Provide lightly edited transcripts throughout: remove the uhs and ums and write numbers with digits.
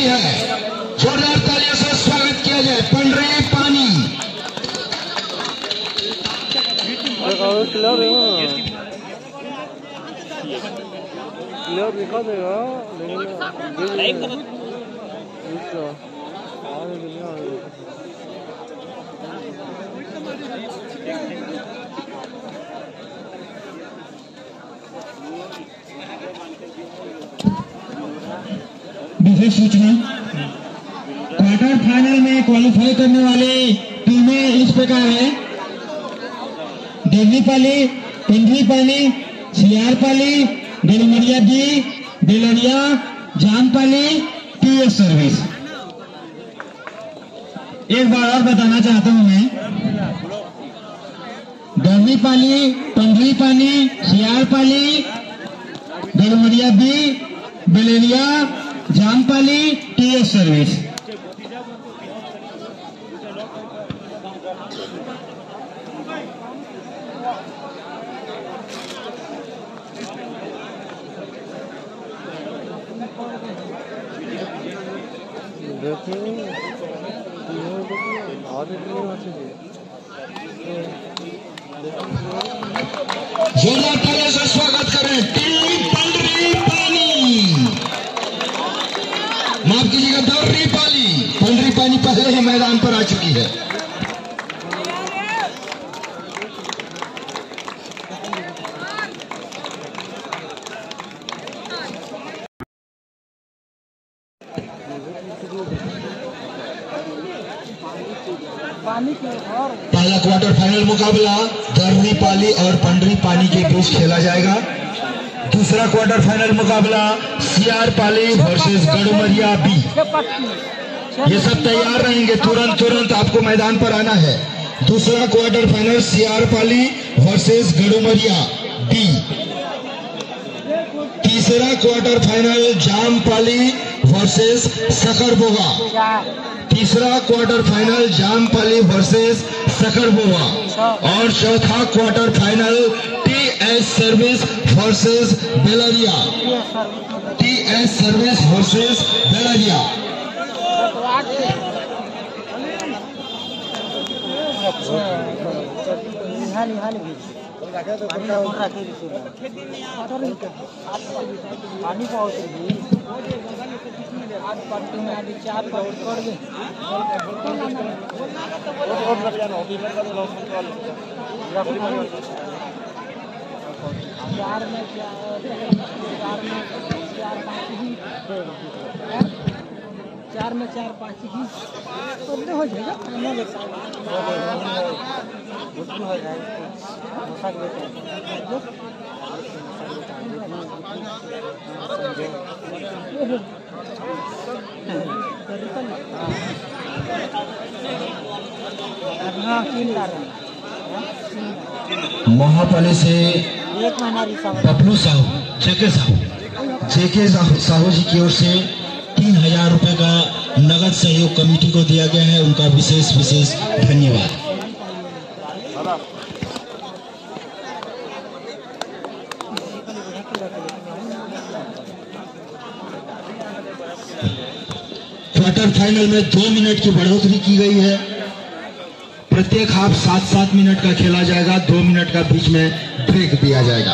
है। जोरदार तालियों से स्वागत किया जाए। पंडरी पानी दिखा देगा विशेष सूचना, क्वार्टर फाइनल में क्वालिफाई करने वाली टीमें इस प्रकार है: Devnipali, Pandripani, Siyarpali, Dalmaria B, Belaria, Jampali, TS service. एक बार और बताना चाहता हूं मैं, Devnipali, Pandripani, Siyarpali, Dalmaria B, Belaria, Jampali, TS service. जोरदार तालियों से स्वागत करें टीम पंडरी पानी, माफ कीजिएगा दर्री पाली। पंडरी पानी पहले ही मैदान पर आ चुकी है। पहला क्वार्टर फाइनल मुकाबला दर्री पाली और पंडरी पानी के बीच खेला जाएगा। दूसरा क्वार्टर फाइनल मुकाबला सियार पाली वर्सेस गड़ुमरिया बी। ये सब तैयार रहेंगे, तुरंत आपको मैदान पर आना है। दूसरा quarter final Siyar Pali versus Gadumaria B. तीसरा quarter final Jampali versus Sakarboga. तीसरा quarter final Jampali versus Sakarboga और चौथा quarter final TS service versus Belaria. TS service versus Belaria. पानी आज पार्टी में आज 4 पाउंड कर दे और लग जाना होगी। मैं का लॉस कर लो 4 में 4-5 ही तो हो जाएगा। हो महापाली से बबलू साहू, जेके साहू जी की ओर से 3000 रुपए का नगद सहयोग कमेटी को दिया गया है। उनका विशेष धन्यवाद। क्वार्टर फाइनल में 2 मिनट की बढ़ोतरी की गई है। प्रत्येक हाफ 7-7 मिनट का खेला जाएगा। 2 मिनट का बीच में ब्रेक दिया जाएगा।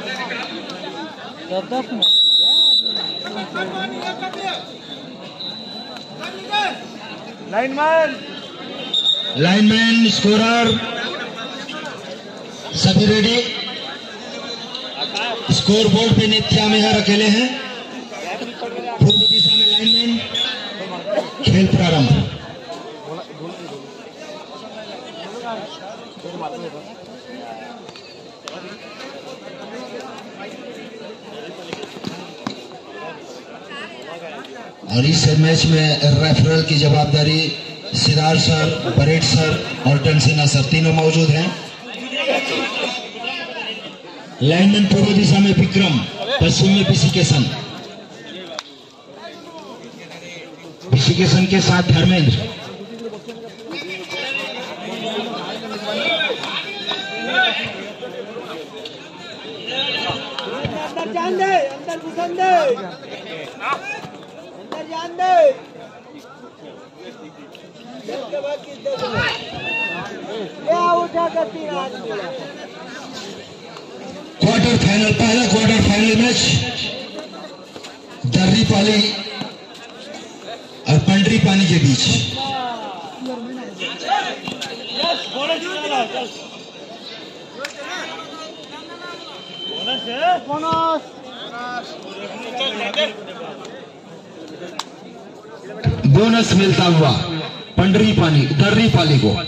लाइनमैन, स्कोरर सभी रेडी। स्कोर बोर्ड पे नित्या मेहर अकेले हैं। पूर्व दिशा में लाइनमैन। खेल प्रारंभ। और इस मैच में रेफरल की जवाबदारी सिरार सर, परेड सर और टनसेना सर तीनों मौजूद हैं। लाइनमैन पूर्व दिशा में विक्रम, पश्चिम में ऋषिकेशन के साथ धर्मेंद्र। क्वार्टर फाइनल, पहला quarter final match Darri Pali और पंडरी पानी के बीच। बोनस मिलता हुआ पंडरी पानी दर्री पाली को।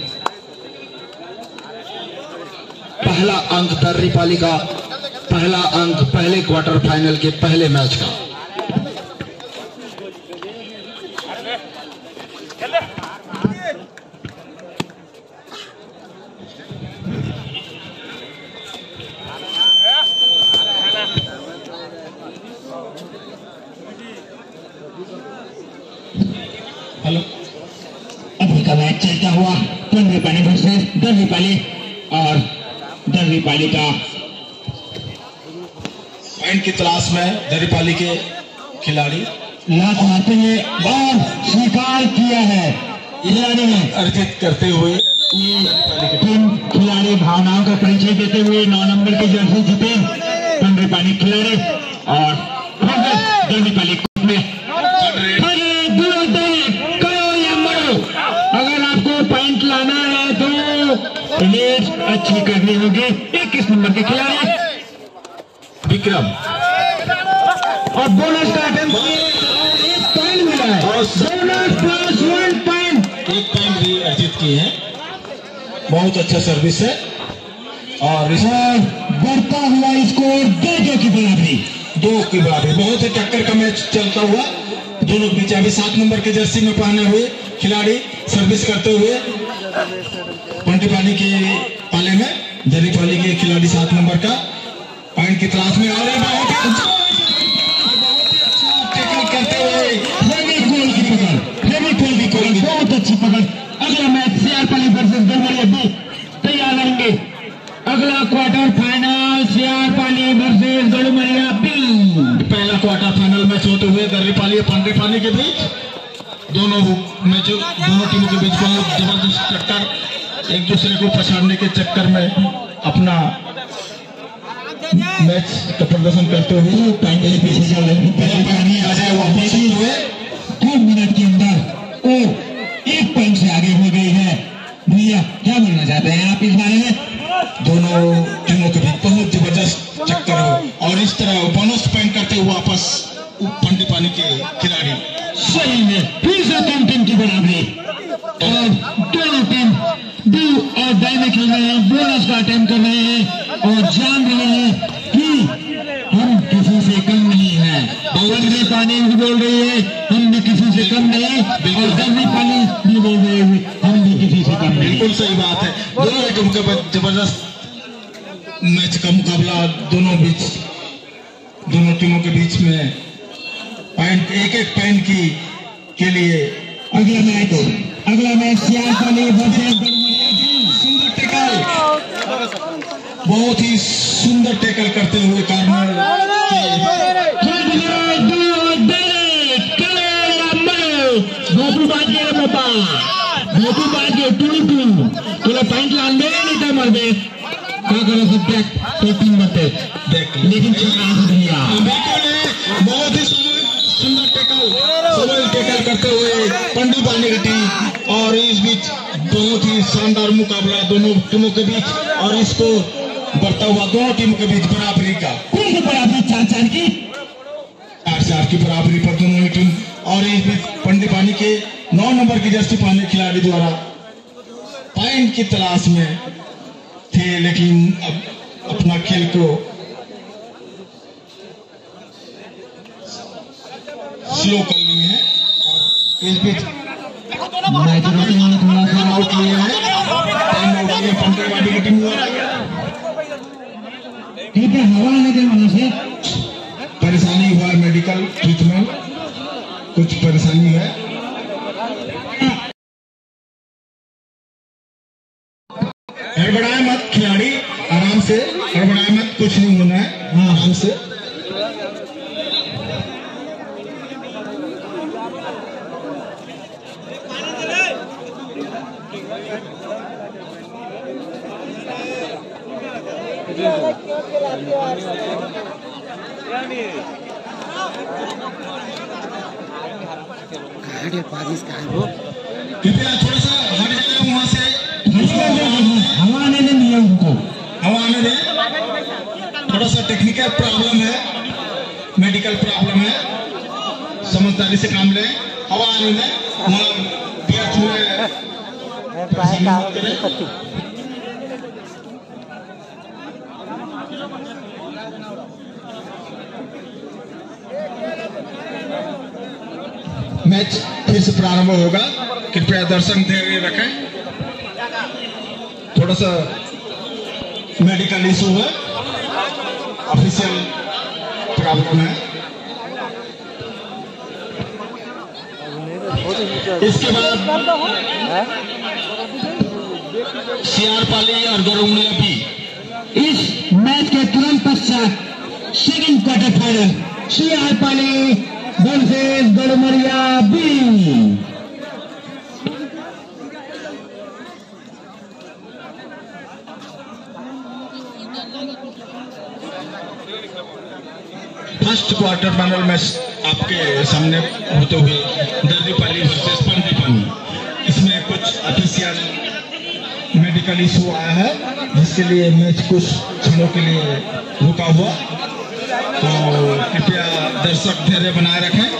पहला अंक दर्री पाली का, पहला अंक पहले क्वार्टर फाइनल के पहले मैच का। हेलो, अभी का मैच चलता हुआ पंडरी पानी वर्सेस दर्री पाली और दर्री पाली का पॉइंट की तलाश में दर्री पाली के खिलाड़ी लात मारते हुए और स्वीकार किया है खिलाड़ी ने अर्जित करते हुए ये तीन खिलाड़ी भावनाओं का परिचय देते हुए 9 नंबर की जर्सी जीते पंडरी पानी खिलाड़ी और दर्री पाली में। अगर आपको पॉइंट लाना है तो रेस अच्छी करनी होगी। 21 नंबर के खिलाड़ी विक्रम और बोनस का अटेम्प्ट 1 पॉइंट मिला है। बोनस प्लस 1 पॉइंट, 1 पॉइंट भी अर्जित किए हैं। बहुत अच्छा सर्विस है और बढ़ता हुआ स्कोर 2 की बराबरी। 2 की बराबरी। बहुत ही टक्कर का मैच चलता हुआ दोनों बीच। अभी 7 नंबर के जर्सी में पहने हुए खिलाड़ी सर्विस करते हुए पंडरी पानी के पाले में दर्री पाली के खिलाड़ी 7 नंबर का पॉइंट की तलाश में आ रहे हैं। बहुत ही अच्छा टैकल करते हुए फेविकोल की पकड़, फेविकोल की पकड़, बहुत अच्छी पकड़। अगला match Siyar Pali versus Gadmaria B तैयार रहेंगे। अगला quarter final Siyar Pali versus Gadmaria B. पहला क्वार्टर फाइनल मैच होते हुए दर्री पाली और पंडरी पानी के बीच। दोनों टीमों के बीच बहुत जबरदस्त टक्कर, एक दूसरे को पछाड़ने के चक्कर में अपना मैच का प्रदर्शन करते हुए पीछे चल रहे हैं। 2 मिनट के अंदर और 1 पॉइंट से आगे हो गई है। भैया क्या बोलना चाहते हैं आप इस बारे में? दोनों टीमों के बीच बहुत जबरदस्त चक्कर हो और इस तरह बोनस पॉइंट करते हुए वापस पंडरी पानी के खिलाड़ी। सही में फिर से 3 टीम की बराबरी और दोनों टीम दो और दाई में खेल रहे हैं। बोनस का अटेम्प्ट कर रहे हैं और जान रहे हैं कि हम किसी से कम नहीं है। पंडरी पानी भी बोल रही है हम भी किसी से कम नहीं, और दर्री पाली भी बोल रही है हम भी किसी से कम नहीं। बिल्कुल सही बात है। दोनों टीम के जबरदस्त मैच का मुकाबला दोनों टीमों के बीच में पॉइंट, 1-1 पॉइंट के लिए। अगला match Siyar Pali versus Gadmaria B. सुंदर टैकल, बहुत ही सुंदर टैकल करते हुए कार्नर तुला पॉइंट लाने नहीं था मर दे क्या करो सब टीम मरते लेकिन भैया बहुत ही सुंदर टैकल करते हुए पंडरी पानी की टीम। और इस बीच बहुत ही शानदार मुकाबला दोनों टीमों के बीच और इसको बढ़ता हुआ दोनों टीमों के बीच बराबरी का। कौन सी बराबरी? 4-4 की 4-4 की बराबरी पर दोनों ही टीम। और इस बीच पंडरी पानी के 9 नंबर की जर्सी पहने खिलाड़ी द्वारा पॉइंट की तलाश में थे, लेकिन अब अपना खेल को स्लो कर लिए हैं। और इस बीच मैच थोड़ा सा आउट लिए हैं, टाइम आउट लिए पंडरी पानी की टीम द्वारा। ठीक है, हवा आने के वजह से परेशानी हुआ है, मेडिकल ट्रीटमेंट कुछ परेशानी है। हड़बड़ाए मत खिलाड़ी, आराम से हड़बड़ाए मत, कुछ नहीं होना है, आराम से। कृपया थोड़ा सा हट जाएगा वहां से, हवा आने नहीं है उनको। हवा आने दें। थोड़ा सा टेक्निकल प्रॉब्लम है, मेडिकल प्रॉब्लम है, समझदारी से काम लें। हवा आने दें, वहाँ व्यर्थ में परेशानी मत करें। मैच फिर से प्रारंभ होगा, कृपया दर्शक धैर्य रखें। थोड़ा सा मेडिकल इशू है, ऑफिशियल प्रॉब्लम है। इसके बाद सीआर पाली और गरुड़िया बी। इस मैच के तुरंत पश्चात second quarter final Siyar Pali versus Gadumaria B. First quarter final match आपके सामने होते हुए दर्रीपाली वर्सेस पंडीपानी। इसमें कुछ ऑफिशियल मेडिकल इशू आया है, जिसके लिए मैच कुछ क्षणों के लिए रुका हुआ, तो कृपया दर्शक धैर्य बनाए रखें।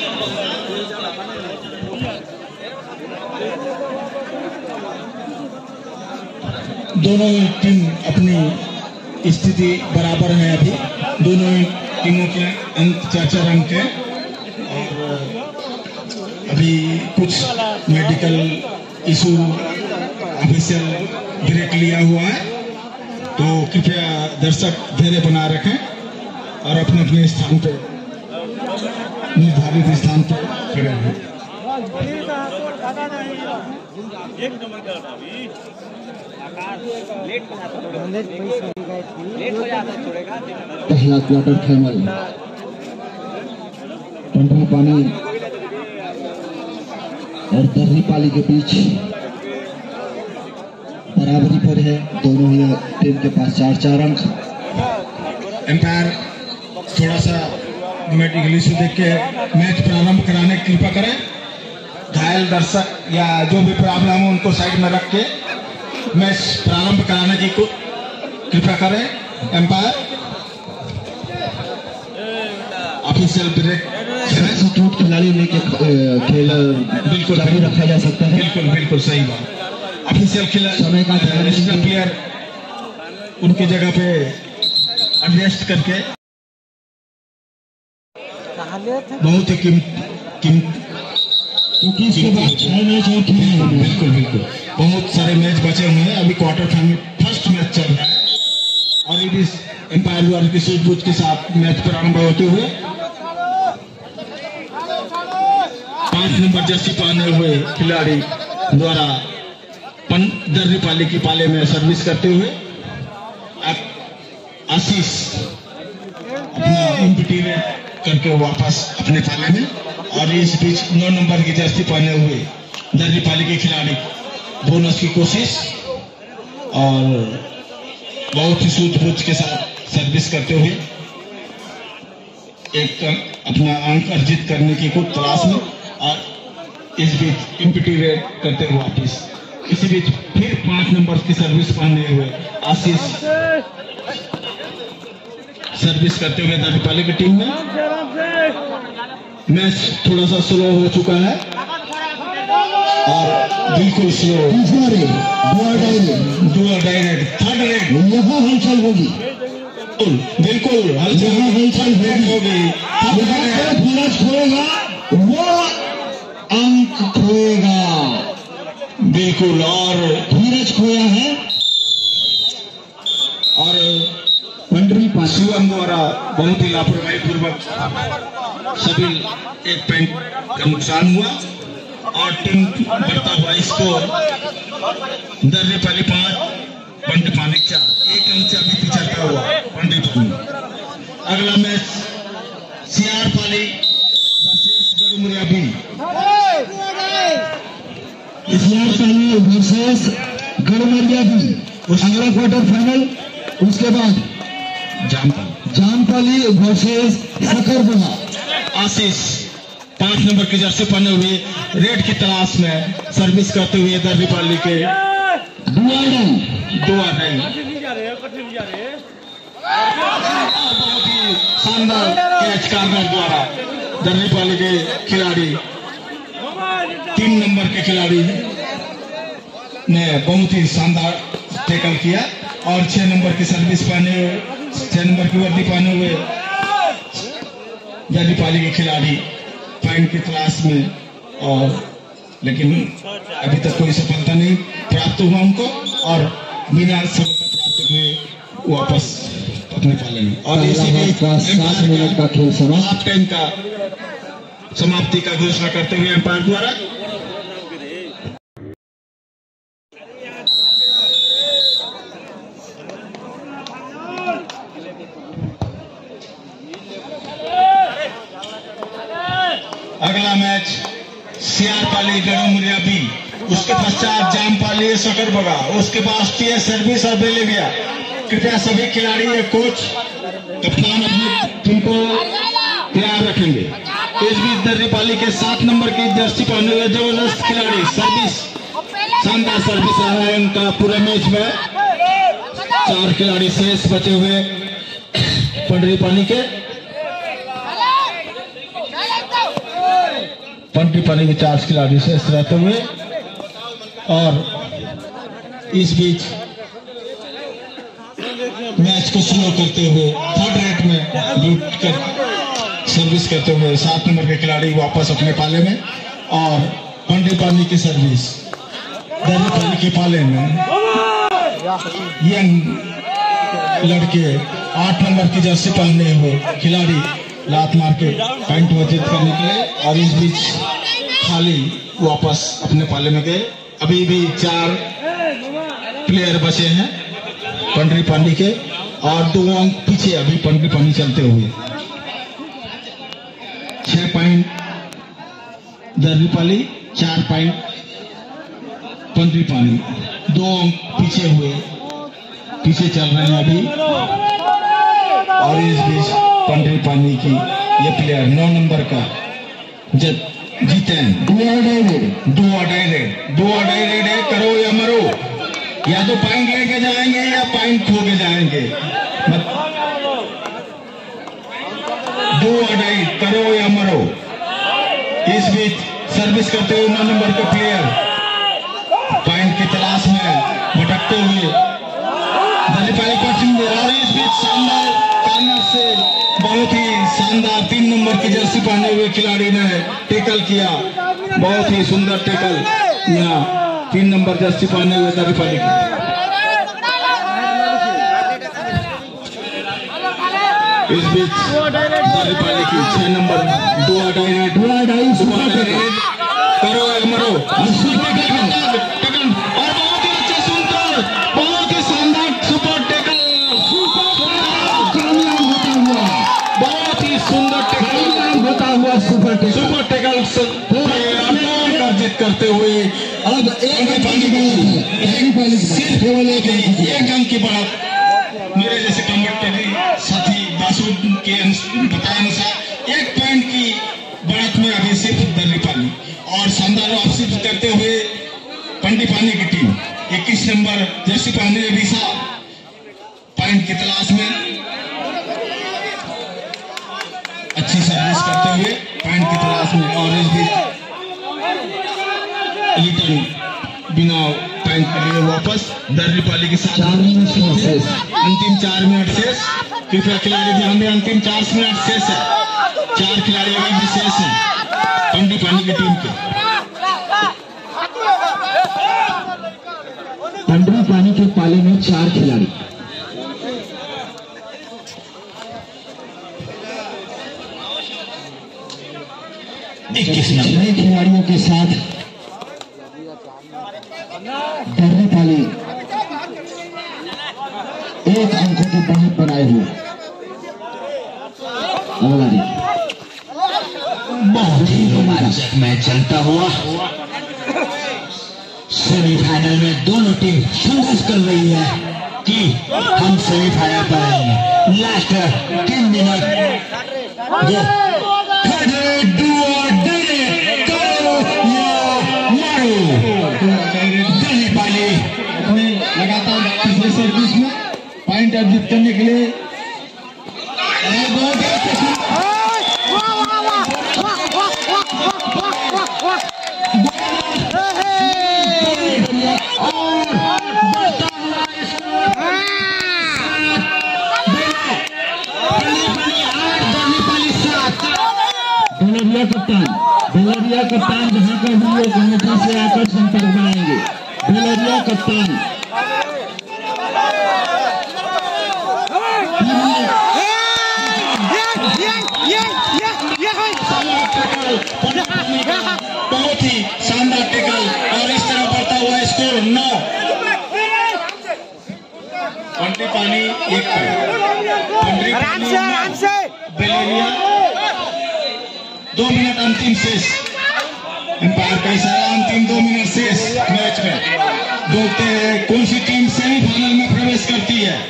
दोनों ही टीम अपनी स्थिति बराबर है। अभी दोनों ही टीमों के अंक 4-4 अंक है, और अभी कुछ मेडिकल इशू ऑफिशियल ब्रेक लिया हुआ है, तो कृपया दर्शक धैर्य बनाए रखें और अपने अपने स्थान पे, निर्धारित स्थान पे खड़े रहें। पहला क्वार्टर फाइनल पंडीपानी और दर्रीपाली के बीच बराबरी पर है। दोनों ही टीम के पास 4-4 अंक। एम्पायर थोड़ा सा मेडिकल इशू देख के मैच प्रारंभ कराने की कृपा करें। घायल दर्शक या जो भी प्रॉब्लम है उनको साइड में रख के मैच प्रारंभ कराने की कृपा करें। एम्पायर ऑफिशियल ब्रेक सब्स्टिट्यूट खिलाड़ी लेके खेल बिल्कुल चालू रखा जा सकता है। बिल्कुल बिल्कुल सही बात। ऑफिशियल समय का नेशनल प्लेयर उनकी जगह पे एडजस्ट करके बहुत ही क्योंकि इसके बाद 6 मैच और खेलने हैं। बिल्कुल बिल्कुल बहुत सारे मैच बचे हुए हैं। अभी क्वार्टर फाइनल फर्स्ट मैच चल रहा है, और इस एम्पायर द्वारा की सूझबूझ के साथ मैच प्रारंभ होते हुए 5 नंबर जर्सी पहने हुए खिलाड़ी द्वारा दर्रीपाली की पाले में सर्विस करते हुए आशीष अपना एम्पटी करके वापस अपने पाले में, और इस बीच 9 नंबर की जर्सी पहने हुए दर्रीपाली के खिलाड़ी बोनस की कोशिश और बहुत ही सूझबूझ के साथ सर्विस करते हुए एक अपना अंक अर्जित करने की कुछ तलाश में, और इस बीच एम्पटी करते हुए वापस। इसी बीच फिर 5 नंबर की सर्विस पहने हुए आशीष सर्विस करते हुए दर्रीपाली की टीम में। मैच थोड़ा सा स्लो हो चुका है और बिल्कुल slow. Dual direct third raid यहाँ हलचल होगी, बिल्कुल यहाँ हलचल होगी। धीरज खोएगा वो अंक खोएगा, बिल्कुल। और धीरज खोया है और पंडरीपाली शिवम द्वारा बहुत ही लापरवाही पूर्वक सभी एक पॉइंट का नुकसान हुआ, और टीम बढ़ता हुआ स्कोर दर्रीपाली 5 पंडीपानी 4, एक अंक से अभी पिछड़ता हुआ पंडीपानी। अगला match Siyar Pali versus Gadumaria B. Siyar Pali versus Gadumaria B अगला क्वार्टर फाइनल। उसके बाद जामपाली वर्सेस सकरबगा। आशीष 5 नंबर की जर्सी पहने हुए रेड की तलाश में सर्विस करते हुए दर्रीपाली के दो आ रहे बहुत ही शानदार कैच कार्नर द्वारा दर्रीपाली के खिलाड़ी 3 नंबर के खिलाड़ी ने बहुत ही शानदार टैकल किया और 6 नंबर की सर्विस पहने हुए 6 नंबर की वर्दी पहने हुए दर्रीपाली के खिलाड़ी पॉइंट की तलाश में और लेकिन अभी तक कोई सफलता नहीं प्राप्त हुआ उनको और बिना सफलता प्राप्त हुए वापस अपने पाले में और इसी बीच 7 मिनट का खेल समाप्त। हाफ टाइम का समाप्ति का घोषणा करते हुए अंपायर द्वारा अगला मैच सियारपाली गड़मुरिया बी, उसके पश्चात जामपाली सकरबगा, उसके बाद टीएस सर्विस और बेलेविया। कृपया सभी खिलाड़ी या कोच कप्तान अपनी टीम को तैयार रखेंगे। इस बीच दर्रीपाली के 7 नंबर की जर्सी पहने हुए जबरदस्त खिलाड़ी सर्विस शानदार सर्विस रहा है उनका पूरे मैच में। 4 खिलाड़ी शेष बचे हुए पंडरीपानी के पंडरीपानी के 4 खिलाड़ी शेष रहते हुए और इस बीच मैच को स्लो करते हुए 3rd रेट में लूट कर सर्विस करते हुए 7 नंबर के खिलाड़ी वापस अपने पाले में और पंडरीपानी की सर्विस दर्रीपाली के पाले में यंग लड़के 8 नंबर की जर्सी पहने हुए खिलाड़ी लात मार के पॉइंट अर्जित करने के लिए और इस बीच खाली वापस अपने पाले में गए। अभी भी 4 प्लेयर बचे हैं पंडरीपानी के और 2 अंक पीछे अभी पंडरीपानी चलते हुए। 6 पॉइंट दर्रीपाली, 4 पॉइंट पंडरीपानी, 2 अंक पीछे चल रहे हैं अभी और इस बीच पंडरीपानी की ये प्लेयर 9 नंबर का जीतेन दो अडाई रेड है, करो या मरो, या तो पॉइंट लेके जाएंगे या पॉइंट खो के जाएंगे। 2 अडाई, करो या मरो। इस बीच सर्विस करते हुए 9 नंबर के प्लेयर पॉइंट की तलाश में भटकते हुए दर्रीपाली पहुंचेंगे और इस बीच शानदार कॉर्नर से बहुत ही शानदार 3 नंबर की जर्सी पहने हुए खिलाड़ी ने टैकल किया। बहुत ही सुंदर टैकल यहाँ 3 नंबर जर्सी पहने हुए दर्रीपाली की। इस बीच दर्रीपाली की 6 नंबर 2 अडाई करो या मरो और बहुत ही अच्छा सुंदर, बहुत ही शानदार सुपर टैकल, बहुत ही सुंदर टैकल होता हुआ सुपर टैकल अर्जित करते हुए अब सिर्फ केवल एक अंक की बढ़त मेरे जैसे कमेंटेटरी साथी बासु के बताए अनुसार 1 पॉइंट की बढ़त में अभी सिर्फ दर्रीपाली और शानदार वापसी करते हुए पंडरीपानी की टीम 21 नंबर जर्सी पहने हुए विशा पॉइंट की तलाश में अच्छी सर्विस करते हुए पॉइंट की तलाश में और इस बीच रिटर्न बिना पॉइंट के लिए वापस दर्रीपाली के साथ अंतिम 4 मिनट शेष। कृपया खिलाड़ी ध्यान दें, अंतिम 4 मिनट शेष है, 4 खिलाड़ी अभी भी शेष है पंडरीपानी की टीम के। पंडरीपानी के पाले में 4 खिलाड़ी। छह खिलाड़ियों के साथ दर्रीपाली 1 अंकों की बढ़त बनाए हुए। बहुत ही रोमांचक मैच चलता हुआ सेमीफाइनल में दोनों टीम संघर्ष कर रही है। कि हम सेमीफाइनल पर आएंगे। लास्ट 3 मिनट डू और करो या मारो। दिल्ली पाली अपने लगातार पिछले सर्विस में पॉइंट अर्जित करने के लिए बेलरिया कप्तान जहां पर हम लोग कमेटी से आकर संपर्क बनाएंगे। बेलरिया कप्तान बहुत ही शानदार टैकल और इस तरह बढ़ता हुआ स्कोर 9। पंड्री पानी 1 बेलरिया 2 मिनट अंतिम शेष। अंपायर का इशारा, अंतिम 2 मिनट शेष मैच में। देखते हैं कौन सी टीम सेमीफाइनल में प्रवेश करती है।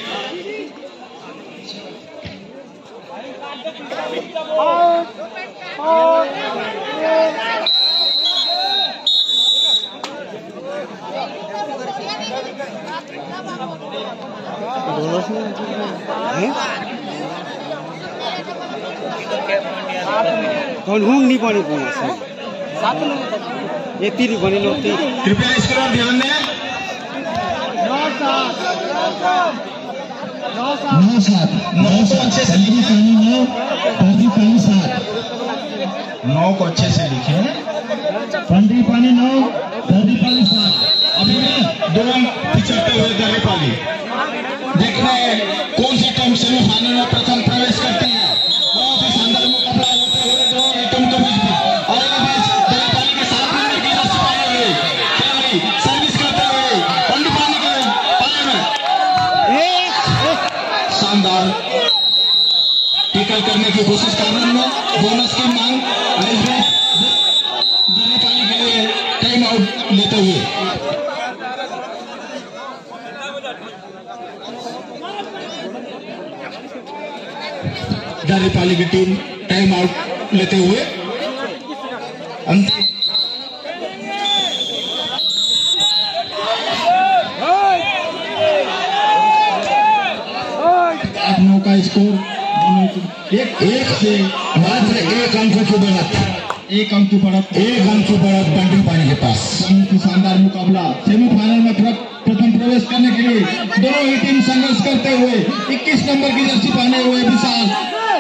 नहीं पानी ये तीन बनी लोग। कृपया इस पर ध्यान दें। 9 को अच्छे से लिखे। पंड्री पानी 9, दर्दी पाली 7। अभी दोनों पिछड़ते हुए दर्दी पाली। देखना है कौन सी टीम सेमीफाइनल में प्रथम प्रवेश करती है। बहुत ही शानदार मुकाबला होते हुए दोनों टीम के बीच में। और इस बीच दर्दी पाली के 7 नंबर की रस्सी पाए हुए खिलाड़ी सर्विस करते हुए पंड्री पानी के पाले में शानदार टिकल करने की कोशिश कर रहे हैं। बोनस की मांग दर्दी पाली के लिए टाइम आउट लेते हुए। दर्दी पाली की टीम टाइम आउट लेते हुए अंतिम 8-9 का स्कोर। एक से मात्र 1 अंक की बढ़त, 1 अंक की बढ़त पंड्री पानी के पास। शानदार मुकाबला। सेमीफाइनल में प्रथम प्रवेश करने के लिए दोनों ही टीम संघर्ष करते हुए 21 नंबर की जर्सी पहने हुए विशाल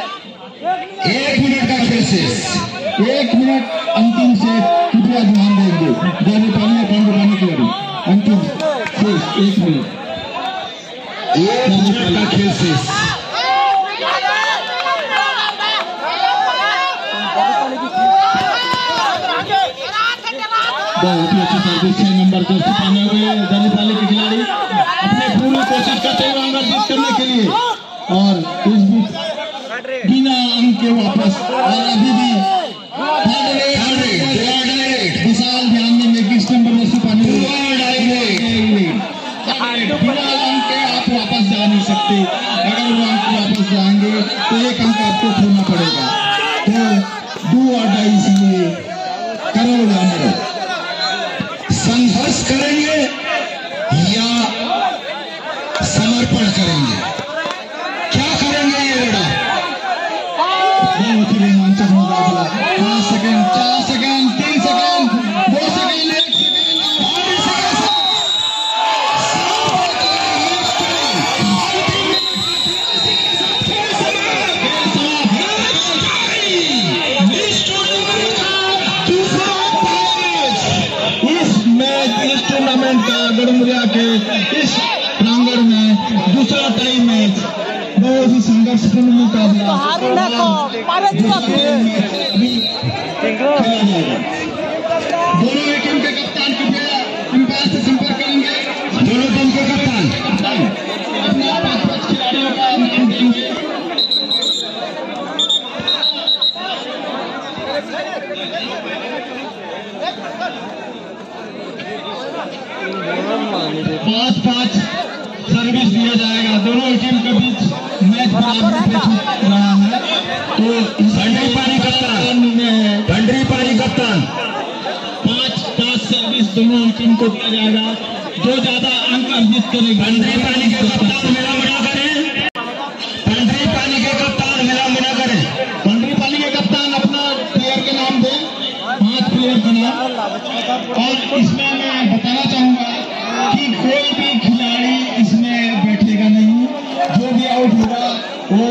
1 मिनट का खेल शेष। 1 मिनट अंतिम से कृपया ध्यान देंगे। दर्दी पानी और पंड्री पानी के लिए अंतिम शेष 1 मिनट। 1 मिनट का खेल शेष। बहुत ही अच्छी सर्विस 6 नंबर जर्सी पहने हुए दर्दी पाली के खिलाड़ी अपने पूरी कोशिश करते हुए अंक अर्जित करने के लिए। और इस बीच बिना अंक के वापस और अभी भी विशाल ध्यान देंगे। 21 नंबर जर्सी पहने हुए बिना अंक के आप वापस जा नहीं सकते। अगर वो अंक वापस जाएंगे तो 1 अंक आपको खोना पड़ेगा। तो डू और डाई, इसलिए करो या मरो। संघर्ष करेंगे या समर्पण करेंगे, क्या करेंगे ये लड़ा। बहुत ही रोमांचक मुकाबला। 5 second, 4 second, 3 second, 2 second, 1 second, 2 second. इस टूर्नामेंट का गढ़मुरिया के इस प्रांगण में दूसरा टाइम मैच। बहुत ही संघर्षपूर्ण मुकाबला अभी खेला जाएगा। दोनों ही टीम के कप्तान कृपया अंपायर से संपर्क करेंगे। दोनों टीम के कप्तान अपने 5 खिलाड़ियों का नाम देंगे। सर्विस दिया जाएगा। दोनों टीम के बीच मैच बराबर पे रहा है। तो पंडरी पानी कप्तान 5 टॉस सर्विस दोनों टीम को दिया जाएगा। जो ज्यादा अंक अर्जित करेगा। पंडरी पानी के कप्तान विलंब करें। पंडरी पानी के कप्तान विलंब न करें। पंडरी पानी के कप्तान अपना प्लेयर के नाम दें, 5 प्लेयर का नाम। और इसमें मैं बताना चाहूंगा कि कोई भी खिलाड़ी इसमें बैठेगा नहीं। जो भी आउट होगा वो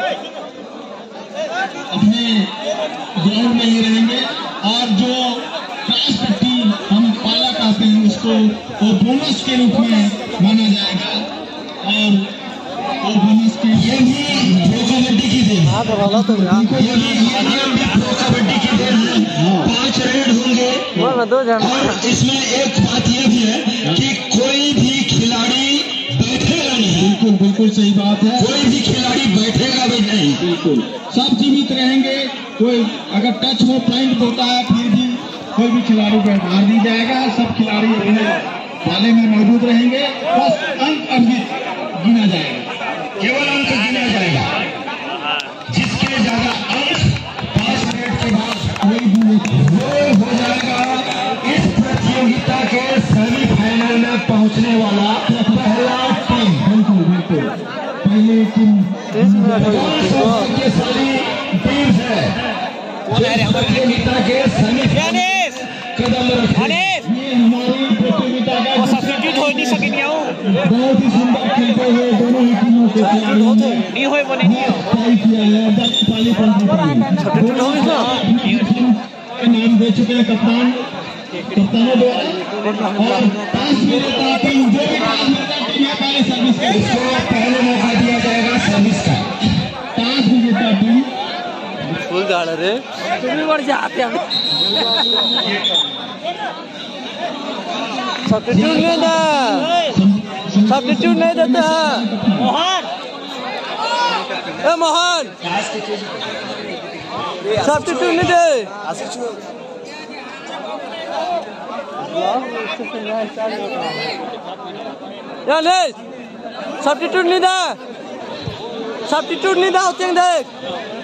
अपने ग्राउंड में ही रहेंगे। और जो क्रॉस पट्टी हम पाला कहते हैं उसको वो बोनस के रूप में माना जाएगा। और वो बोनस के ये भी प्रो कबड्डी की देन है। ये भी प्रो कबड्डी की देन है। 5 रेड होंगे। और इसमें एक बात ये भी है कि कोई भी खिलाड़ी बैठेगा नहीं। बिल्कुल सही बात है। कोई भी खिलाड़ी बैठेगा भी नहीं। बिल्कुल सब जीवित रहेंगे। कोई अगर टच हो पॉइंट होता है फिर भी कोई भी खिलाड़ी बैठा दी जाएगा। सब खिलाड़ी अपने पाले में मौजूद रहेंगे। बस अंक अर्जित गिना जाएगा। केवल अंक गिना जाएगा। जिसके ज्यादा अंक 5 मिनट के बाद कोई भी वो हो जाएगा इस प्रतियोगिता के सेमीफाइनल में पहुंचने वाला पहला टीम। बिल्कुल पहले टीम के सारी टीम है जो प्रतियोगिता के सेमीफाइनल कदम रखें। ये हमारी प्रतियोगिता का बहुत ही सुंदर खेलते हुए दोनों ही टीमों के खिलाड़ियों ने ट्राई किया है। 10 पाली के नाम दे चुके हैं कप्तानों द्वारा। और 5 मिनट टीम जो भी टॉस विजेता टीम है पहले सर्विस का इसको पहले मौका दिया जाएगा सर्विस का। टॉस विजेता टीम फुल गाड़ा रे तुम्हें बढ़ जाते हैं। सब्स्टिट्यूट नहीं दे, सब्स्टिट्यूट नहीं देते हैं। मोहन सब्स्टिट्यूट नहीं दे। सब्स्टिट्यूट नहीं दे, सब्स्टिट्यूट नहीं दे होते हैं। देख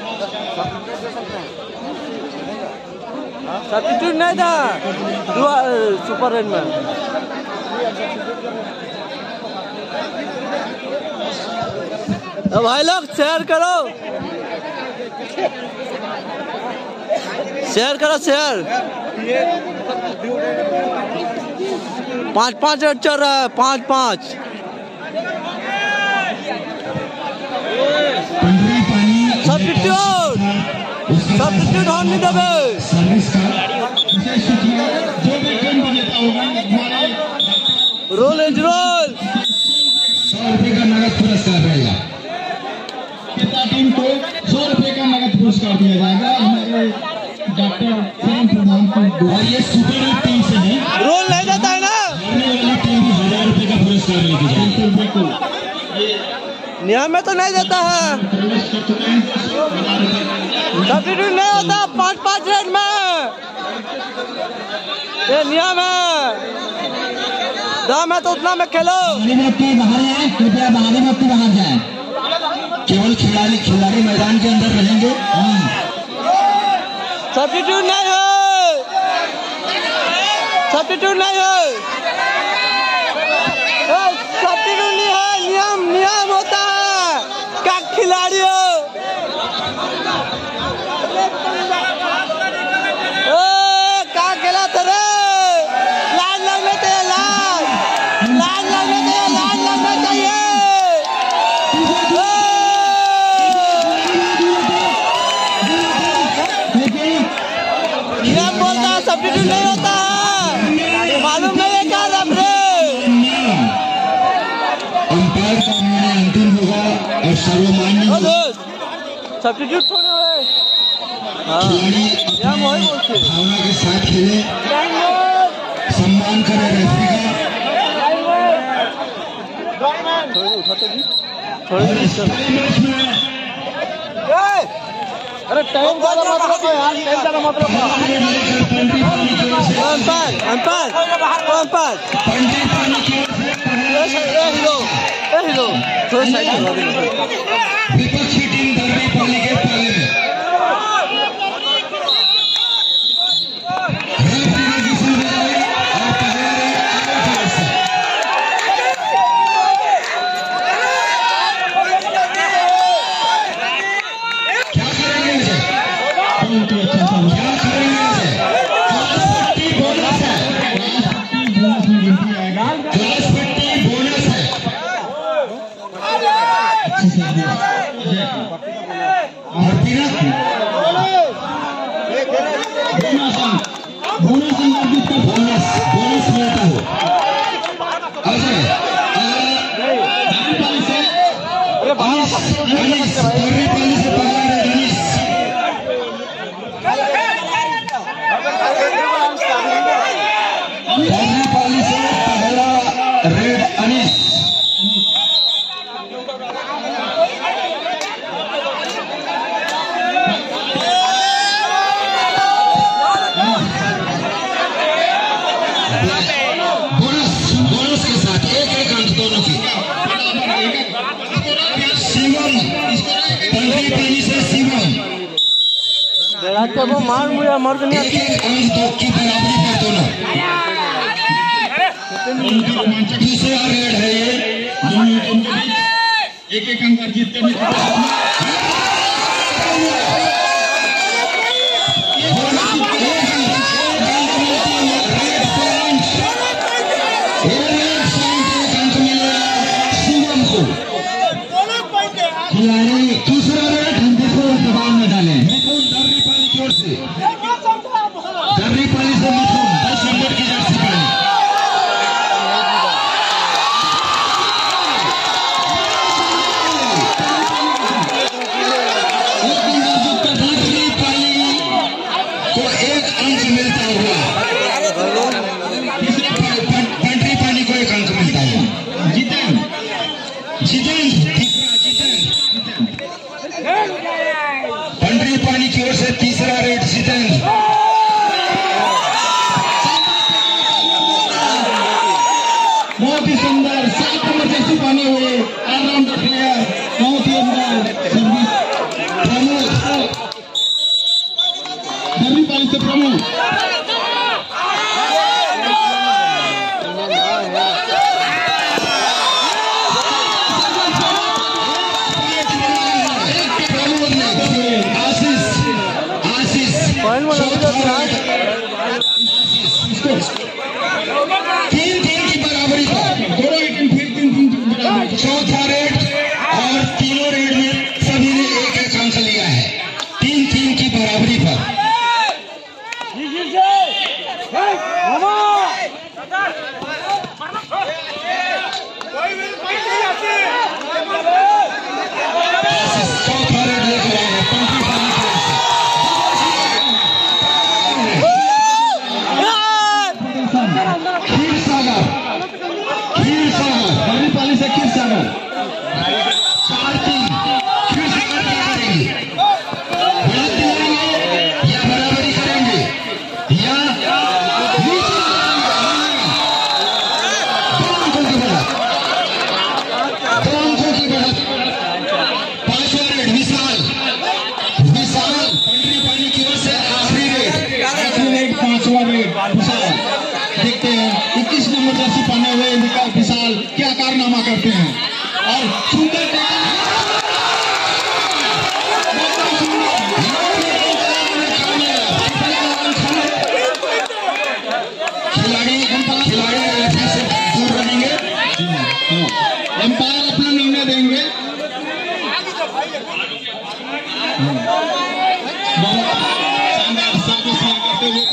सब्स्टिट्यूट नहीं था सुपर रेड में। भाई लोग शेयर करो, शेयर करो, शेयर। 5-5 रेड चल रहा है। 5-5 सब्स्टिट्यूट होने देवे। सर्विस का विशेष सूचना जो भी टीम विजेता होगा हमारे रोल एंड रोल 100 रुपए का नगद पुरस्कार रहेगा। विजेता टीम को 100 रुपए का नगद पुरस्कार दिया जाएगा। हमारे डॉक्टर प्रेम प्रधान को। और ये सुपर लीग टीम से है। रोल नहीं देता है ना। हारने वाली टीम 1000 रुपए का पुरस्कार लेके जाएगी। बिल्कुल नियम में तो नहीं देता है। सब्स्टिट्यूट नहीं होता 5-5 रेड में। ये नियम है। दाम है तो उतना में खेलो। व्यक्ति बाहर जाए, कृपया बाहरी व्यक्ति बाहर जाए। केवल खिलाड़ी मैदान के अंदर रहेंगे। सब्स्टिट्यूट नहीं है, सब्स्टिट्यूट नहीं है, सब्स्टिट्यूट नहीं है। नियम होता है क्या खिलाड़ी हो। क्या खेला तेरे लाइन लगने चाहिए। लाइन लगने चाहिए, लाइन लगना चाहिए। नियम बोलता है सब्स्टिट्यूट नहीं होता है। मालूम नहीं है क्या रफरे। अंपायर का निर्णय अंतिम होगा और सर्वमान्य होगा। सब्स्टिट्यूट थोड़े हुए। खिलाड़ी अपनी भावना के साथ खेले, सम्मान करे रेफरी का। थोड़ी उठाते जी, थोड़ी मैच में अरे टाइम ज्यादा मतलब है यार, टाइम ज्यादा मतलब है। अंपायर अंपायर अंपायर पंडित पानी की ओर से विपक्षी टीम दर्री पाली के पाले में बोनस मिलता हो। पाली से पहला रेड अनीस। बोनस के साथ एक अंक दोनों की। शिवम पंद्री पाली से शिवम मार मुझे मर एक अंक दो की बराबरी पर दोनों। दूसरा रेड है ये दोनों टीम के बीच एक अंक पर जीतते हुए दूसरा रेड हिंदी को दबाव में डाले। मिथुन दर्री पाली की ओर से, दर्री पाली से मिथुन 10 नंबर की जर्सी पहनी। दर्री पाली को एक अंक मिलता हुआ, तीसरा पंडरी पाली को एक अंक मिलता है। जितेंद्र पंडरी पानी की ओर से तीसरा रेड जितेंद्र। बहुत ही सुंदर 7 नंबर जर्सी पहने हुए ऑलराउंडर प्लेयर, बहुत ही अंदर सर्विस प्रमुख दर्री पाली से प्रमुख तीन की बराबरी पर दोनों ही टीम फिर तीन की बराबरी। चौथा रेड और तीनों रेड में सभी ने एक अंक लिया है। 3-3 की बराबरी पर चौथा रेड लेकर आए हैं पंडरी पाली की ओर से। दर्री पाली से खीर सागर 4-3 खीर सागर क्या करेंगे? बढ़त दिलाएंगे या बराबरी करेंगे या दो अंकों की बढ़त। 5वां रेड विशाल पंडरी पाली की ओर से आखिरी रेड 5वां रेड विशाल। देखते हैं 21 नंबर जर्सी पहने हुए विशाल क्या कारनामा करते हैं। और सुंदर खिलाड़ी से दूर रहेंगे। एम्पायर अपना निर्णय देंगे। बहुत शानदार सर्विस करते हुए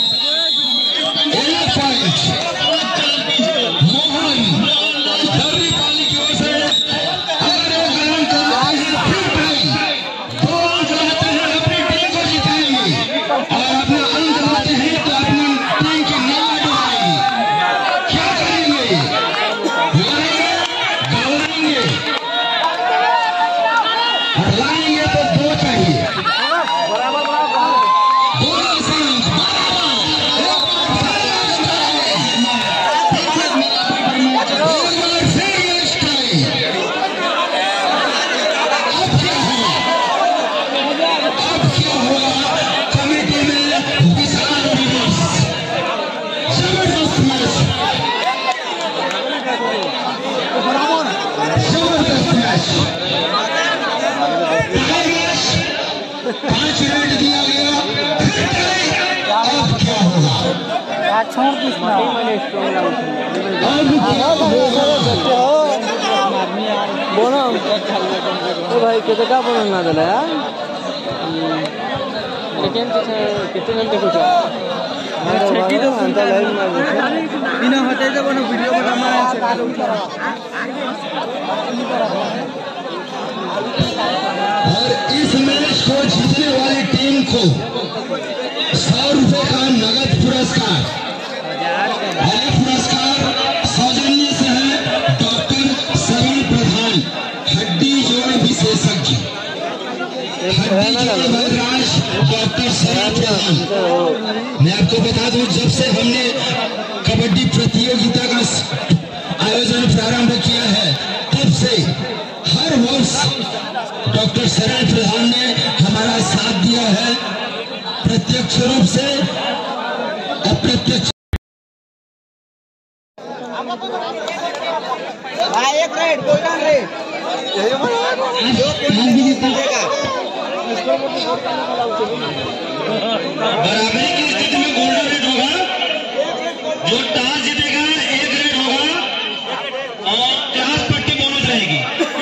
मोहन दर्री पाली की ओर से अगर एक अंक फिर टाई 2 अंक लाते हैं अपनी टीम को जिताएंगे और अपना अंक लाते हैं तो अपनी टीम की नाम डुबाएंगे। क्या करेंगे? लड़ेंगे, दौड़ेंगे और लाएंगे तो 2 चाहिए। बोनस अंक बराबर 5 रेड दिया गया, अब क्या होगा? छोड़ अब क्या होगा? बोलो तो भाई कितना का बोलना ना दिला यार लेकिन कितने घंटे कुछ छेकी तो अंत लाइव में बिना हटे जब ना वीडियो बना और इस मैच को जीतने वाली टीम को 100 रुपए का नगद पुरस्कार, यह पुरस्कार सौजन्य से है डॉक्टर सरल प्रधान, हड्डी जोड़ विशेषज्ञ, हड्डी जोड़ वैद्यराज डॉक्टर सरल प्रधान। मैं आपको बता दूं, जब से हमने कबड्डी प्रतियोगिता का आयोजन प्रारंभ किया है, तब से हर वर्ष डॉक्टर सरल प्रधान ने हमारा साथ दिया है, प्रत्यक्ष रूप से अप्रत्यक्ष। एक रेड गोल्डन रेड बराबरी की स्थिति में गोल्डन रेड होगा, जो टॉस जीतेगा 1 रेड होगा और क्लास पट्टी बोनस रहेगी।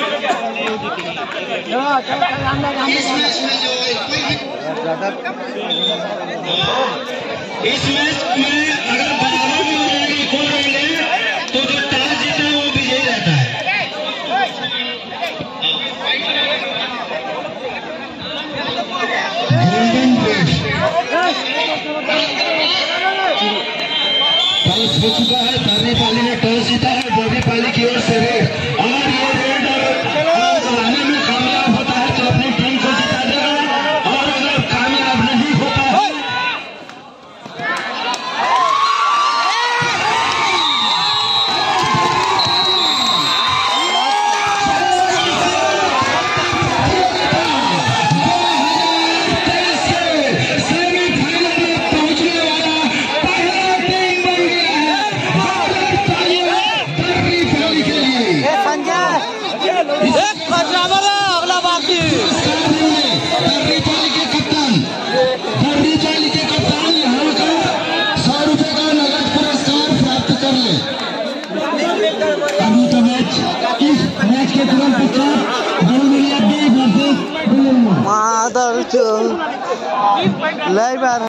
इस मैच में अगर बराबर भी हो जाएगी कोई रहेंगे तो जो टॉस जीता है वो विजयी रहता है। गोल्डन रेड टॉस हो चुका है, धरनी पाली ने टॉस जीता है, बोगी पाली की ओर से रेड, और ये रेड आने में कामयाब होता है तो अपनी टीम को जिता देगा, और अगर कामयाब नहीं होता है अगला बाकी धरनी पाली के कप्तान यहाँ का 100 रुपए का नगद पुरस्कार प्राप्त कर ले। अभी तो मैच, इस मैच के तुरंत पश्चात गड़ुमरिया बी वर्सेस मादर लाइव